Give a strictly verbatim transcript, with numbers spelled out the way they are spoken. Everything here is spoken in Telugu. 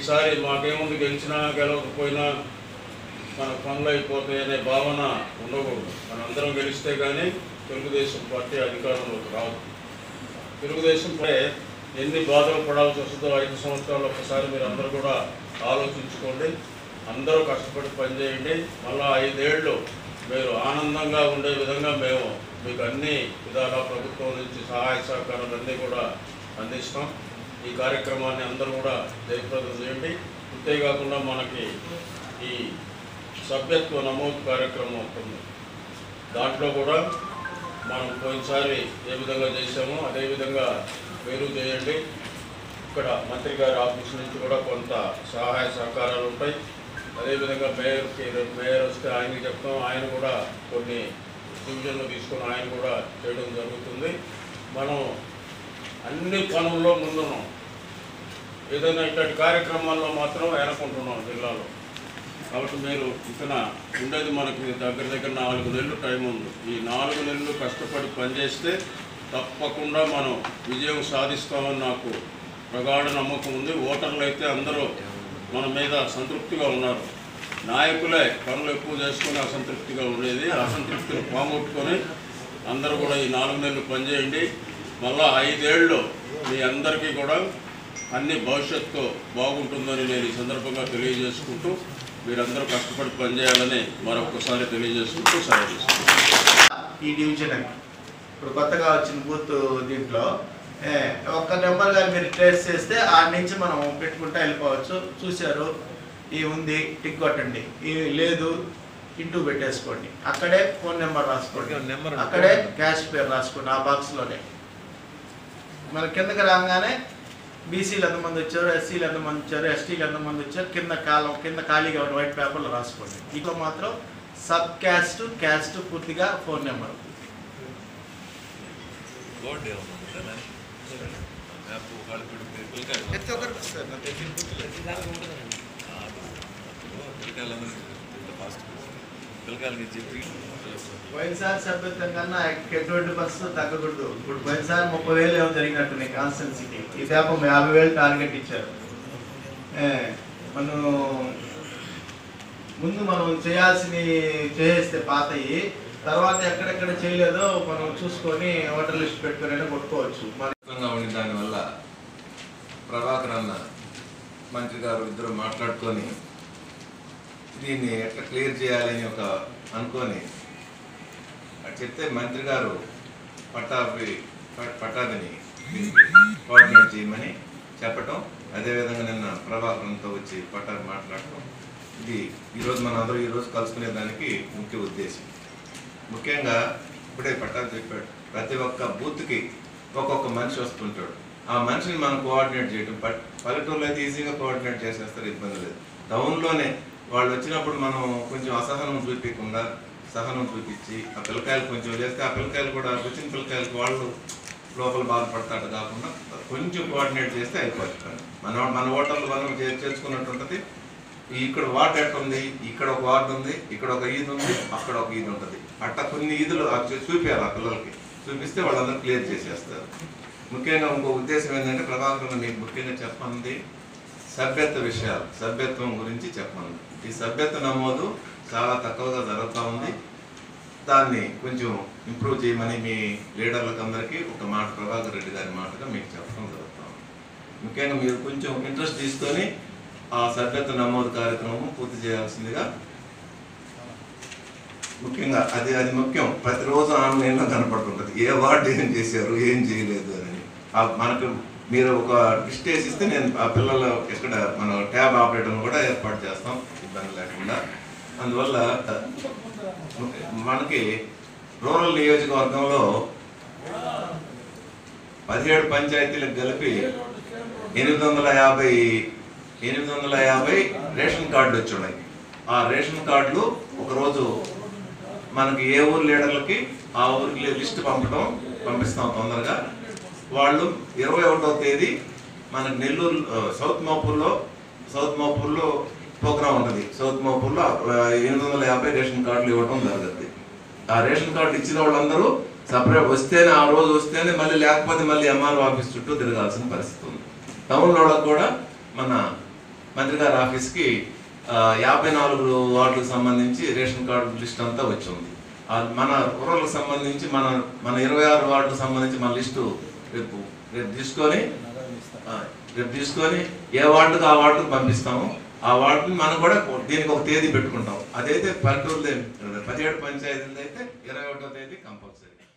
ఈసారి మాకేముందు గెలిచినా గెలవకపోయినా మన పనులు అయిపోతాయనే భావన ఉండకూడదు. మనందరం గెలిస్తే కానీ తెలుగుదేశం పార్టీ అధికారంలోకి రాదు. తెలుగుదేశంపై ఎన్ని బాధలు పడాల్సి వస్తుందో ఐదు సంవత్సరాలు ఒకసారి మీరు అందరూ కూడా ఆలోచించుకోండి. అందరూ కష్టపడి పనిచేయండి. మళ్ళీ ఐదేళ్ళు మీరు ఆనందంగా ఉండే విధంగా మేము మీకు అన్ని విధాలా ప్రభుత్వం నుంచి సహాయ సహకారాలన్నీ కూడా అందిస్తాం. ఈ కార్యక్రమాన్ని అందరూ కూడా జయప్రదం చేయండి. అంతేకాకుండా మనకి ఈ సభ్యత్వ నమోదు కార్యక్రమం ఉంటుంది. దాంట్లో కూడా మనం పోయినసారి ఏ విధంగా చేసామో అదేవిధంగా మీరు చేయండి. ఇక్కడ మంత్రి గారి ఆఫీస్ నుంచి కూడా కొంత సహాయ సహకారాలు ఉంటాయి. అదేవిధంగా మేయర్కి రేపు మేయర్ వస్తే ఆయనకి చెప్తాం, ఆయన కూడా కొన్ని డివిజన్లు తీసుకొని ఆయన కూడా చేయడం జరుగుతుంది. మనం అన్ని పనుల్లో ముందున్నాం. ఏదైనా ఇట్లాంటి కార్యక్రమాల్లో మాత్రం వెనకుంటున్నాం జిల్లాలో. కాబట్టి మీరు ఇక్కడ ఉండేది మనకి దగ్గర దగ్గర నాలుగు నెలలు టైం ఉంది. ఈ నాలుగు నెలలు కష్టపడి పనిచేస్తే తప్పకుండా మనం విజయం సాధిస్తామని నాకు ప్రగాఢ నమ్మకం ఉంది. ఓటర్లు అయితే అందరూ మన మీద సంతృప్తిగా ఉన్నారు. నాయకులే పనులు ఎక్కువ చేసుకొని అసంతృప్తిగా ఉండేది. అసంతృప్తిని పోగొట్టుకొని అందరూ కూడా ఈ నాలుగు నెలలు పనిచేయండి. మళ్ళా ఐదేళ్ళు మీ అందరికీ కూడా అన్ని భవిష్యత్తు బాగుంటుందని నేను ఈ సందర్భంగా తెలియజేసుకుంటూ మీరందరూ కష్టపడి పనిచేయాలని మరొకసారి తెలియజేసుకుంటూ సహాయం చేసుకుంటాం. ఈ డివిజన్ ఇప్పుడు కొత్తగా వచ్చిన బూత్ దీంట్లో ఒక్క నెంబర్ కానీ మీరు ట్రేస్ చేస్తే ఆ నుంచి మనం పెట్టుకుంటా వెళ్ళిపోవచ్చు. చూశారు ఈ ఉంది టిక్ కొట్టండి, ఈ లేదు ఇంటూ పెట్టేసుకోండి. అక్కడే ఫోన్ నెంబర్ రాసుకోండి, అక్కడే క్యాష్ పేరు రాసుకోండి ఆ బాక్స్లోనే. మన కిందకి రాగానే బీసీలు ఎంతమంది వచ్చారు, ఎస్సీలు ఎంతమంది వచ్చారు, ఎస్టీలు ఎంతమంది వచ్చారు కింద కాలం కింద ఖాళీగా ఉన్న వైట్ పేపర్లో రాసుకోండి. ఇంట్లో మాత్రం సబ్ క్యాస్ట్ క్యాస్ట్ పూర్తిగా ఫోన్ నెంబర్. పోయినసారి సభ్యత్వం కన్నా ఎటువంటి బస్సు తగ్గకూడదు. ఇప్పుడు పోయినసారి ముప్పై వేలు ఏమో జరిగినట్టున్నాయి కాన్స్టెన్సీకి. ఈ శాపం యాభై వేలు టార్గెట్ ఇచ్చారు. మనం ముందు మనం చేయాల్సినవి చేస్తే పాతయి, తర్వాత ఎక్కడెక్కడ చేయలేదో మనం చూసుకొని ఓటర్ లిస్ట్ పెట్టుకుని కొట్టుకోవచ్చు. ఉండి దానివల్ల ప్రభాకర్ అన్న మంత్రి గారు ఇద్దరు మాట్లాడుకొని దీన్ని ఎట్లా క్లియర్ చేయాలని ఒక అనుకొని చెప్తే మంత్రి గారు పట్టాభి పట్టాభిని కోఆర్డినేట్ చేయమని చెప్పటం, అదేవిధంగా నిన్న ప్రభాకరంతో వచ్చి పట్టాభి మాట్లాడటం, ఇది ఈరోజు మన అందరూ ఈరోజు కలుసుకునే దానికి ముఖ్య ఉద్దేశం. ముఖ్యంగా ఇప్పుడే పట్టాభి చెప్పాడు, ప్రతి ఒక్క బూత్కి ఒక్కొక్క మనిషి వస్తుంటాడు. ఆ మనిషిని మనం కోఆర్డినేట్ చేయడం, పల్లెటూరులో అయితే ఈజీగా కోఆర్డినేట్ చేసేస్తారు, ఇబ్బంది లేదు. టౌన్లోనే వాళ్ళు వచ్చినప్పుడు మనం కొంచెం అసహనం చూపించకుండా సహనం చూపించి ఆ పిల్లకాయలు కొంచెం వదిలేస్తే ఆ పిల్లకాయలు కూడా వచ్చిన పిల్లకాయలకు వాళ్ళు లోపల బాధపడతాడు కాకుండా కొంచెం కోఆర్డినేట్ చేస్తే అయిపోతుంది. మన మన ఓటర్లు మనం చేర్చుకున్నట్టు ఉంటుంది. ఇక్కడ వార్డు ఎట్ట ఉంది, ఇక్కడ ఒక వార్డు ఉంది, ఇక్కడ ఒక ఈద్ ఉంది, అక్కడ ఒక ఈద్ ఉంటుంది. అట్లా కొన్ని ఈదులు చూపించాలి ఆ పిల్లలకి. చూపిస్తే వాళ్ళందరూ క్లియర్ చేసేస్తారు. ముఖ్యంగా ఇంకో ఉద్దేశం ఏంటంటే ప్రభాకర్ మీకు ముఖ్యంగా చెప్పండి సభ్యత్వ విషయాలు, సభ్యత్వం గురించి చెప్పండి. ఈ సభ్యత్వ నమోదు చాలా తక్కువగా జరుగుతూ ఉంది. దాన్ని కొంచెం ఇంప్రూవ్ చేయమని మీ లీడర్లకు అందరికీ ఒక మాట ప్రభాకర్ రెడ్డి గారి మాటగా మీకు చెప్పడం జరుగుతూ ఉంది. ముఖ్యంగా మీరు కొంచెం ఇంట్రెస్ట్ తీసుకొని ఆ సభ్యత్వ నమోదు కార్యక్రమం పూర్తి చేయాల్సిందిగా, ముఖ్యంగా అది అది ముఖ్యం. ప్రతిరోజు ఆన్లైన్లో కనపడుతుంటుంది ఏ వార్డు ఏం చేశారు ఏం చేయలేదు అని. మనకు మీరు ఒక లిస్ట్ వేసి ఇస్తే నేను ఆ పిల్లలు ఎక్కడ మన ట్యాబ్ ఆపరేటర్ను కూడా ఏర్పాటు చేస్తాం ఇబ్బంది లేకుండా. అందువల్ల మనకి రూరల్ నియోజకవర్గంలో పదిహేడు పంచాయతీలకు కలిపి ఎనిమిది వందల యాభై ఎనిమిది వందల యాభై రేషన్ కార్డులు వచ్చున్నాయి. ఆ రేషన్ కార్డులు ఒకరోజు మనకి ఏ ఊరు లీడర్లకి ఆ ఊరికి లిస్ట్ పంపడం పంపిస్తాం తొందరగా. వాళ్ళు ఇరవై ఒకటవ తేదీ మనకి నెల్లూరు సౌత్ మోపూర్లో సౌత్ మోపూర్లో ప్రోగ్రాం ఉంటుంది. సౌత్ మోపూర్లో ఎనిమిది వందల యాభై రేషన్ కార్డులు ఇవ్వడం జరుగుతుంది. ఆ రేషన్ కార్డు ఇచ్చిన వాళ్ళందరూ సపరేట్ వస్తేనే ఆ రోజు వస్తేనే, మళ్ళీ లేకపోతే మళ్ళీ ఎంఆర్ఓ ఆఫీస్ చుట్టూ తిరగాల్సిన పరిస్థితి ఉంది. టౌన్ వాళ్ళకు కూడా మన మంత్రి గారి ఆఫీస్కి యాభై నాలుగు వార్డులకు సంబంధించి రేషన్ కార్డు లిస్ట్ అంతా వచ్చింది. మన రూరల్కి సంబంధించి మన మన ఇరవై ఆరు వార్డులకు సంబంధించి మన లిస్టు రేపు రేపు తీసుకొని రేపు తీసుకొని ఏ వార్డుకు ఆ వార్డుకు పంపిస్తాము. ఆ వార్డుని మనం కూడా దీనికి ఒక తేదీ పెట్టుకుంటాం. అదైతే పల్లెటూరు పదిహేడు పంచాయతీలు అయితే ఇరవై ఒకటో తేదీ కంపల్సరీ.